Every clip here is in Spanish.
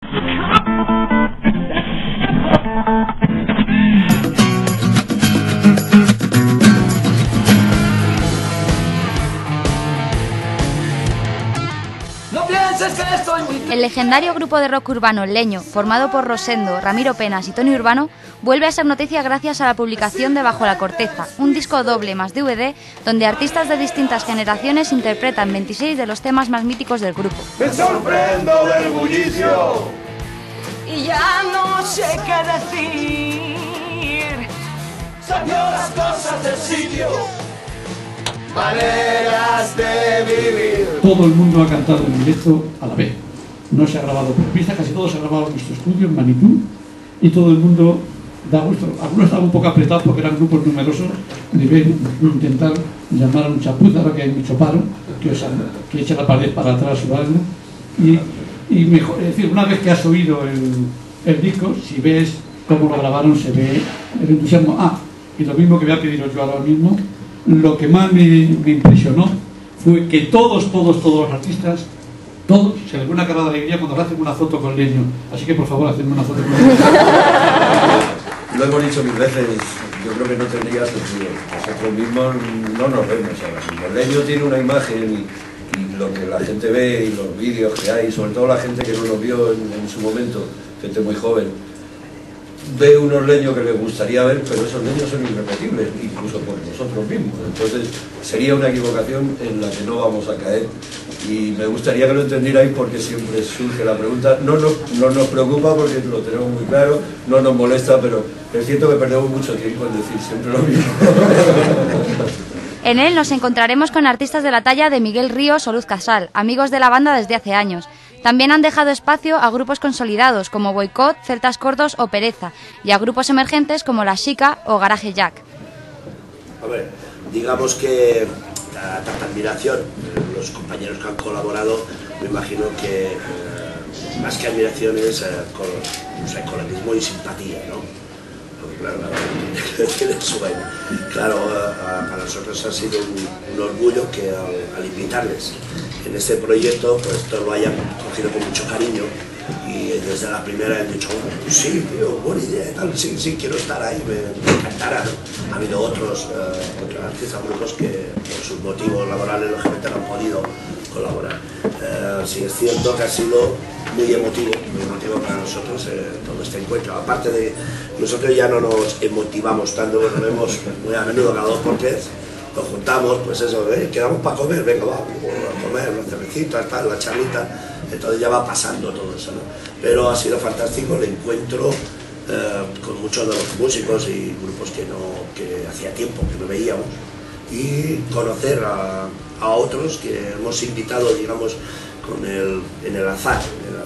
El legendario grupo de rock urbano Leño, formado por Rosendo, Ramiro Penas y Tony Urbano, vuelve a ser noticia gracias a la publicación de Bajo la Corteza, un disco doble más DVD donde artistas de distintas generaciones interpretan 26 de los temas más míticos del grupo. Me sorprendo del bullicio y ya no sé qué decir. Salió las cosas del sitio, maneras de vivir. Todo el mundo ha cantado en directo a la vez. No se ha grabado por pista, casi todo se ha grabado en nuestro estudio, en Manitú, y todo el mundo da gusto. Algunos estaban un poco apretados porque eran grupos numerosos, deben intentar llamar a un chapuza, ahora que hay mucho paro, que echa la pared para atrás o algo. Y mejor, es decir, una vez que has oído el disco, si ves cómo lo grabaron, se ve el entusiasmo. Y lo mismo que voy a pedir yo ahora mismo, lo que más me impresionó fue que todos los artistas, todos, se les ve una cara de alegría cuando hacen una foto con Leño. Así que por favor, hacedme una foto con Leño. Lo hemos dicho mil veces, yo creo que no tendría sentido. Nosotros mismos no nos vemos ahora. Si Leño tiene una imagen y lo que la gente ve y los vídeos que hay, sobre todo la gente que no nos vio en su momento, gente muy joven, ve unos leños que les gustaría ver, pero esos leños son irrepetibles, incluso por nosotros mismos. Entonces sería una equivocación en la que no vamos a caer. Y me gustaría que lo entendierais porque siempre surge la pregunta. No nos preocupa porque lo tenemos muy claro, no nos molesta, pero es cierto que perdemos mucho tiempo en decir siempre lo mismo. En él nos encontraremos con artistas de la talla de Miguel Ríos o Luz Casal, amigos de la banda desde hace años. También han dejado espacio a grupos consolidados como Boicot, Celtas Cortos o Pereza, y a grupos emergentes como La Chica o Garage Jack. A ver, digamos que tanta admiración, los compañeros que han colaborado, me imagino que más que admiración es coleguismo y simpatía, ¿no? Porque claro, para nosotros ha sido un orgullo que al invitarles en este proyecto, pues todos lo hayan cogido con mucho cariño y desde la primera han dicho, sí, tío, buena idea, tal, sí, quiero estar ahí, me encantará, ¿no? Ha habido otros artistas, grupos que por sus motivos laborales lógicamente no han podido colaborar. Sí es cierto que ha sido muy emotivo para nosotros todo este encuentro. Aparte de, nosotros ya no nos emotivamos tanto, nos vemos muy a menudo cada 2 por 3, nos juntamos, pues eso, quedamos para comer, venga, vamos a comer, una cervecita, la charlita, entonces ya va pasando todo eso, ¿no? Pero ha sido fantástico el encuentro con muchos de los músicos y grupos que hacía tiempo que no veíamos, y conocer a otros que hemos invitado, digamos, en el azar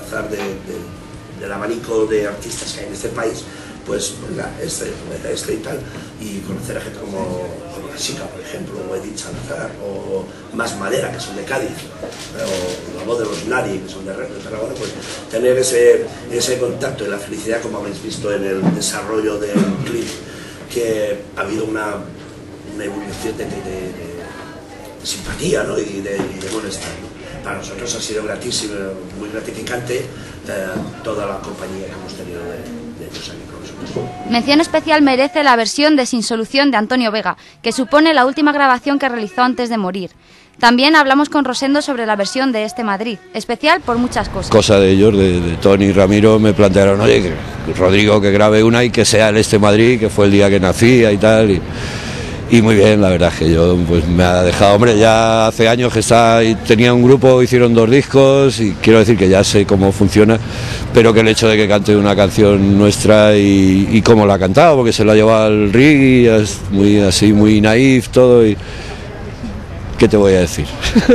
del abanico de artistas que hay en este país, pues este y tal, y conocer a gente como La Chica, por ejemplo, o Edith Salazar, o Más Madera, que son de Cádiz, o La Voz de los Nadie, que son de Tarragona, pues tener ese contacto y la felicidad, como habéis visto en el desarrollo del clip, que ha habido una evolución de simpatía, ¿no? y de bienestar, ¿no? Para nosotros ha sido gratísimo, muy gratificante toda la compañía que hemos tenido de ellos aquí con nosotros. Mención especial merece la versión de Sin Solución de Antonio Vega, que supone la última grabación que realizó antes de morir. También hablamos con Rosendo sobre la versión de Este Madrid, especial por muchas cosas. Cosa de ellos, de Tony y Ramiro, me plantearon, oye, que Rodrigo que grabe una y que sea el Este Madrid, que fue el día que nacía y tal. Y muy bien, la verdad es que yo pues me ha dejado, hombre, ya hace años que tenía un grupo, hicieron 2 discos y quiero decir que ya sé cómo funciona, pero que el hecho de que cante una canción nuestra y cómo la ha cantado, porque se la ha llevado al reggae, es muy así, muy naif todo, y ¿qué te voy a decir?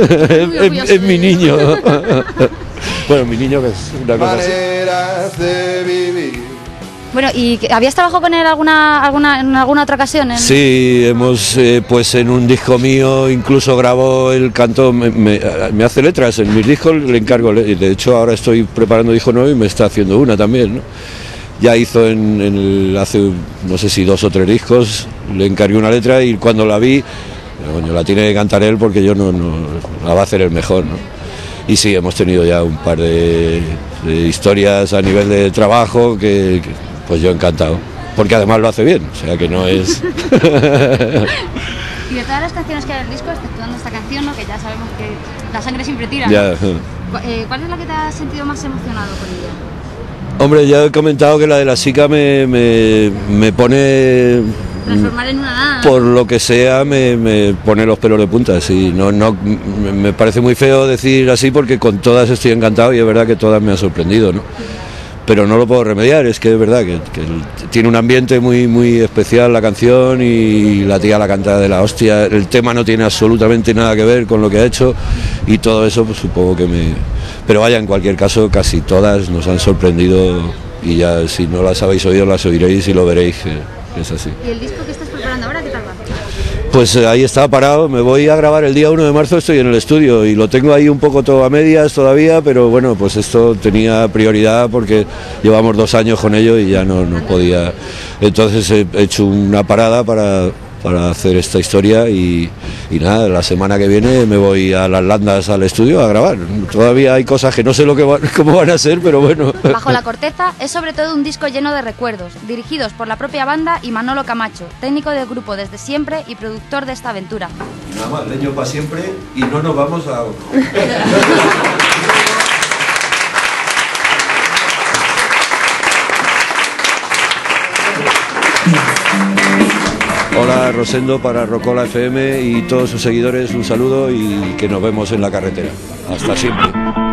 Es mi niño. Bueno, mi niño, que es una cosa así. Maneras de vivir. Bueno, ¿y habías trabajado con él en alguna otra ocasión? Sí, hemos, pues en un disco mío incluso grabó, él cantó, me hace letras, en mis discos le encargo, de hecho ahora estoy preparando disco nuevo y me está haciendo una también, ¿no? Ya hizo hace no sé si 2 o 3 discos, le encargué una letra y cuando la vi, coño, la tiene que cantar él porque yo no la va a hacer él mejor, ¿no? Y sí, hemos tenido ya un par de historias a nivel de trabajo que pues yo encantado, porque además lo hace bien, o sea que no es... Y de todas las canciones que hay en el disco, exceptuando esta canción, ¿no? Que ya sabemos que la sangre siempre tira, ¿no? Ya. ¿Cuál es la que te has sentido más emocionado con ella? Hombre, ya he comentado que la de la Sica me pone... Transformar en una nada. Por lo que sea me pone los pelos de punta, sí. No, me parece muy feo decir así porque con todas estoy encantado y es verdad que todas me han sorprendido, ¿no? Pero no lo puedo remediar, es que es verdad que tiene un ambiente muy especial la canción y la tía la canta de la hostia, el tema no tiene absolutamente nada que ver con lo que ha hecho y todo eso pues supongo que me... Pero vaya, en cualquier caso casi todas nos han sorprendido y ya si no las habéis oído las oiréis y lo veréis que es así. ¿Y el disco que estás preparando ahora qué tal va? Pues ahí está parado, me voy a grabar el día 1 de marzo, estoy en el estudio y lo tengo ahí un poco todo a medias todavía, pero bueno, pues esto tenía prioridad porque llevamos 2 años con ello y ya no podía. Entonces he hecho una parada para hacer esta historia y nada, la semana que viene me voy a las Landas al estudio a grabar. Todavía hay cosas que no sé cómo van a ser, pero bueno. Bajo la corteza es sobre todo un disco lleno de recuerdos, dirigidos por la propia banda y Manolo Camacho, técnico del grupo desde siempre y productor de esta aventura. Y nada más, leño para siempre y no nos vamos a... Hola Rosendo para Rocola FM y todos sus seguidores un saludo y que nos vemos en la carretera. Hasta siempre.